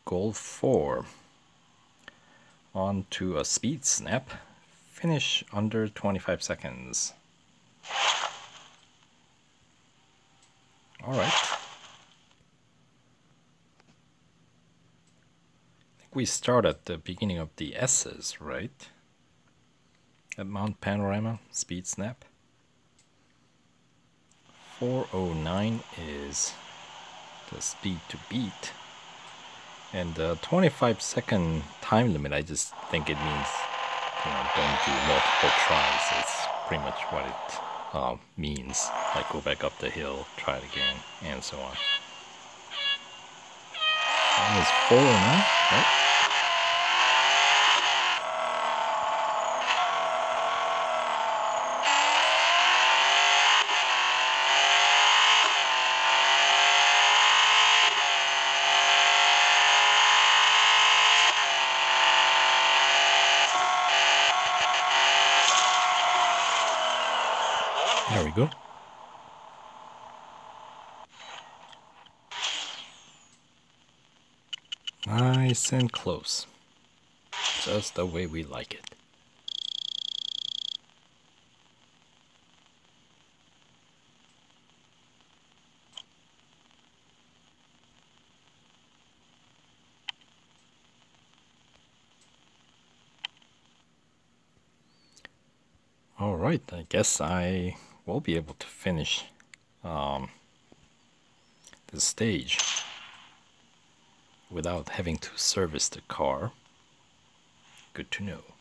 goal 4. On to a speed snap. Finish under 25 seconds. Alright. I think we start at the beginning of the S's, right? At Mount Panorama, speed snap. 4:09 is the speed to beat. And the 25-second time limit, I just think it means, don't do multiple tries. It's pretty much what it means. Like go back up the hill, try it again, and so on. That is 4:09, right? There we go. Nice and close. Just the way we like it. Alright, I guess I will be able to finish the stage without having to service the car. Good to know.